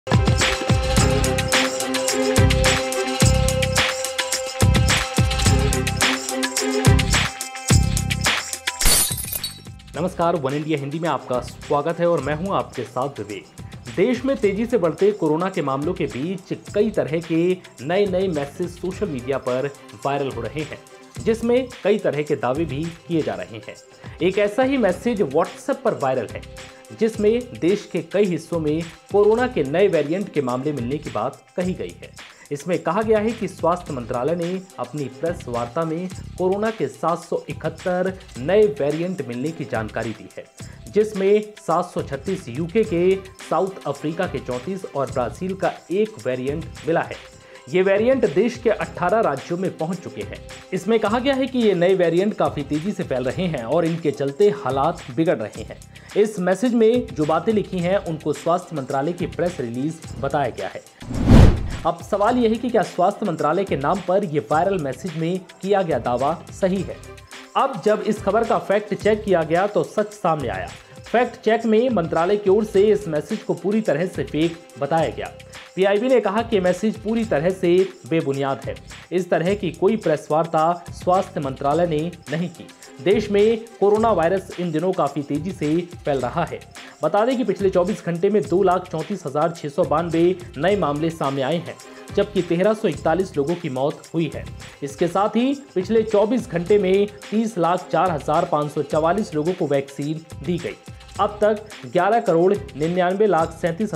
नमस्कार, one India Hindi में आपका स्वागत है और मैं हूं आपके साथ विवेक। देश में तेजी से बढ़ते कोरोना के मामलों के बीच कई तरह के नए मैसेज सोशल मीडिया पर वायरल हो रहे हैं, जिसमें कई तरह के दावे भी किए जा रहे हैं। एक ऐसा ही मैसेज व्हाट्सएप पर वायरल है, जिसमें देश के कई हिस्सों में कोरोना के नए वेरिएंट के मामले मिलने की बात कही गई है। इसमें कहा गया है कि स्वास्थ्य मंत्रालय ने अपनी प्रेस वार्ता में कोरोना के 771 नए वेरिएंट मिलने की जानकारी दी है, जिसमें 736 यूके के, साउथ अफ्रीका के 34 और ब्राजील का एक वेरिएंट मिला है। ये वेरिएंट देश के 18 राज्यों में पहुंच चुके हैं। इसमें कहा गया है कि ये नए वेरिएंट काफी तेजी से फैल रहे हैं और इनके चलते हालात बिगड़ रहे हैं। इस मैसेज में जो बातें लिखी हैं उनको स्वास्थ्य मंत्रालय की प्रेस रिलीज बताया गया है। अब सवाल यह है कि क्या स्वास्थ्य मंत्रालय के नाम पर यह वायरल मैसेज में किया गया दावा सही है? अब जब इस खबर का फैक्ट चेक किया गया तो सच सामने आया। फैक्ट चेक में मंत्रालय की ओर से इस मैसेज को पूरी तरह से फेक बताया गया। पीआईबी ने कहा कि मैसेज पूरी तरह से बेबुनियाद है। इस तरह की कोई प्रेस वार्ता स्वास्थ्य मंत्रालय ने नहीं की। देश में कोरोना वायरस इन दिनों काफी तेजी से फैल रहा है। बता दें कि पिछले 24 घंटे में 2,34,692 नए मामले सामने आए हैं, जबकि 1341 लोगों की मौत हुई है। इसके साथ ही पिछले 24 घंटे में 30,04,544 लोगों को वैक्सीन दी गई। अब तक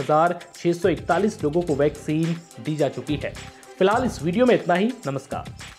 11,99,37,641 लोगों को वैक्सीन दी जा चुकी है। फिलहाल इस वीडियो में इतना ही। नमस्कार।